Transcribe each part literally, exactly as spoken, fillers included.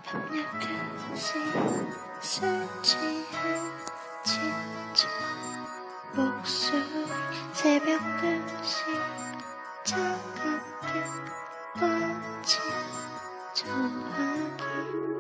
술 취해 지쳐 목소리 새벽 두 시 차갑게 꺼진 전화기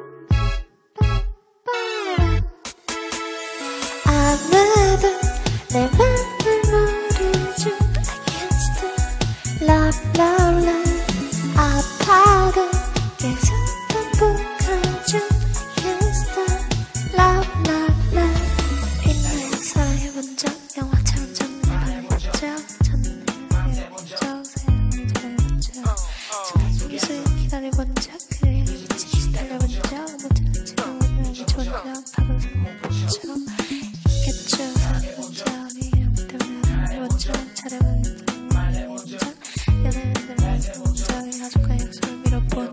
아무도 내 맘을 모르죠. I can't stop love love love 아파도 계속 반복하죠. I can't stop love love love 빛나는 사랑해본 적 영화처럼 첫눈에 반해본 적 첫눈에 반해본 적 사랑해본 적 지금 계속 기다려본 적 그래 미친 듯이 달려본 적 못하는 척 오늘하기 좋은 적 바로 사랑해본 적 있겠죠. 사랑해본 적 이름 때문에 사랑해본 적 잘해본 적 말해본 적 연애는 들어본 적 가족과 약속을 밀어본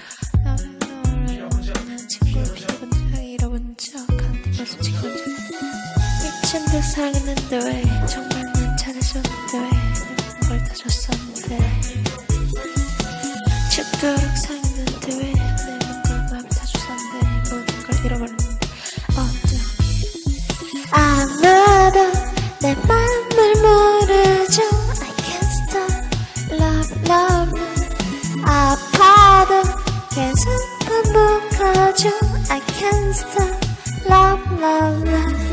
친구를 피해본 적 잃어본 적 한테서 지켜본 적 미친 듯 사랑했는데 왜 정말 난 잘해줬는데 왜 모든 걸 다 줬었는데 죽도록 사랑했는데 왜 내 몸과 마음 다 줬었는데 모든 걸 잃어버렸는데 어떡해 아무도 내 맘을 모르죠. I can't stop love love love 아파도 계속 반복하죠. I can't stop love love love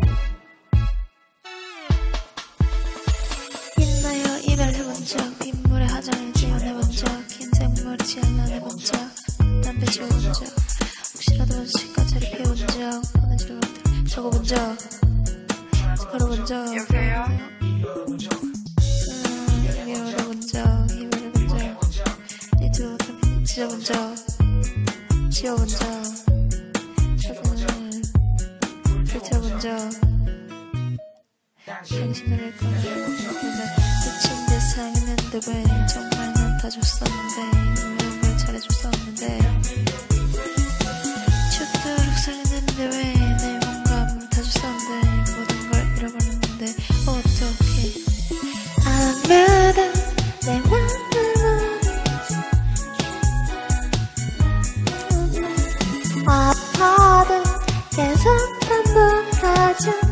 있나요 이별해본 적 빗물에 화장을 지어내본 적 흰 생머리 지어내본 적 담배 지워본 적 혹시라도 원칙과 자리 피워본 적 보내지를 못해 적어본 적 걸어본 적 여보세요? 음, 미워본 적 이별해본 적 니도 담배 지져본 적 지워본 적 사진을 불태워본 적 당신을 꺼내본 적 미친 듯 사랑했는데 왜 정말 난 다 줬었는데 모든 걸 잘해줬었는데 죽도록 사랑했는데 왜 내 몸과 몸을 다 줬었는데 모든 걸 잃어버렸는데 어떡해 아무도 내 맘을 모르죠. 아파도 계속 반복하죠.